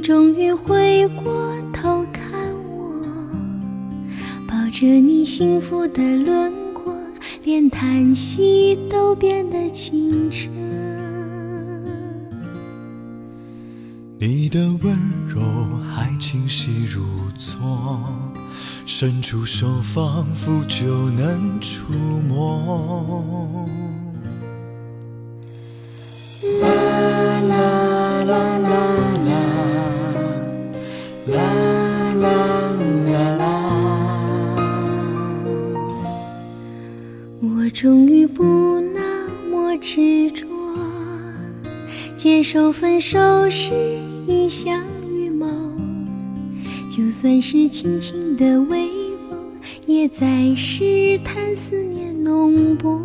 终于回过头看我，抱着你幸福的轮廓，连叹息都变得清澈。 你的温柔还清晰如昨，伸出手仿佛就能触摸。啦啦啦啦啦啦啦啦啦， 我终于不那么执着，接受分手是一厢预谋，就算是轻轻的微风，也在试探思念浓薄。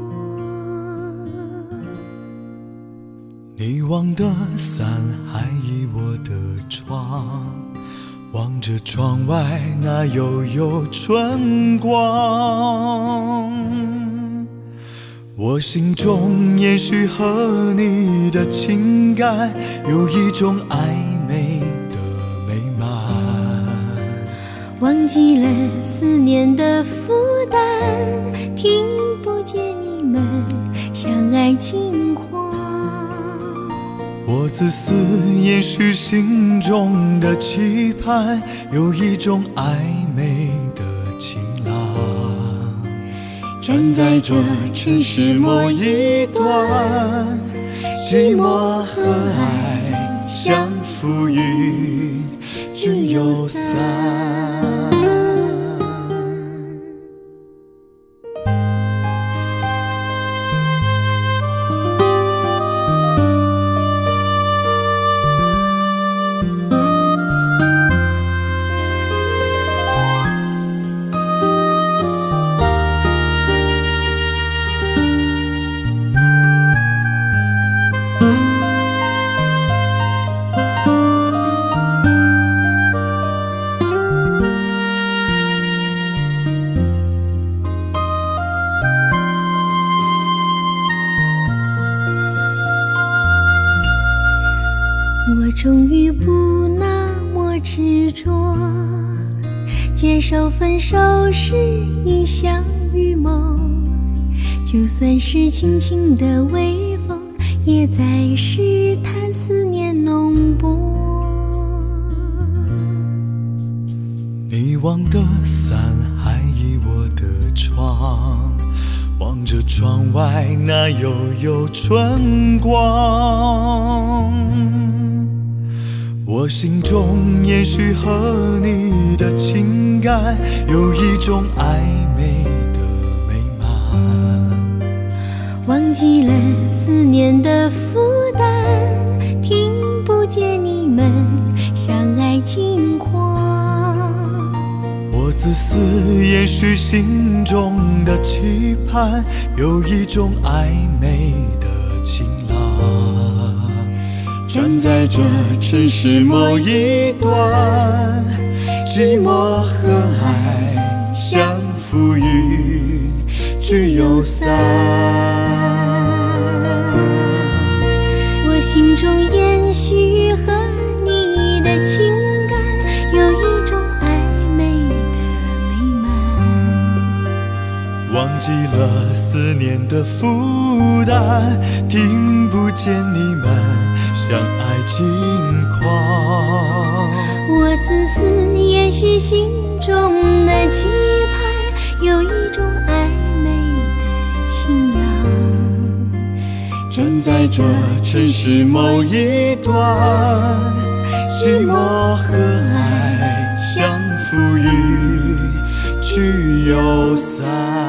你忘的伞还倚我的窗，望着窗外那悠悠春光。我心中也许和你的情感有一种暧昧的美满， 忘记了思念的负担，听不见你们相爱轻狂。 我自私，也许心中的期盼有一种暧昧的情郎，站在这城市某一端，寂寞和爱相扶与聚又散。 我终于不那么执着，接受分手是一厢预谋，就算是轻轻的微风，也在试探思念浓薄。 你忘的伞还倚我的窗，望着窗外那悠悠春光。我心中也许和你的情感有一种暧昧的美满， 忘记了思念的负担，听不见你们相爱轻狂。 我自私，也许心中的期盼有一种暧昧的情郎，站在这城市某一端，寂寞和爱相扶与聚又散。 我心中也许和你的情感有一种暧昧的美满， 忘记了思念的负担，听不见你们相爱轻狂。 我自私，也许心中的期盼有一种暧昧的情郎， 站在这城市某一端，寂寞和爱相扶与聚又散。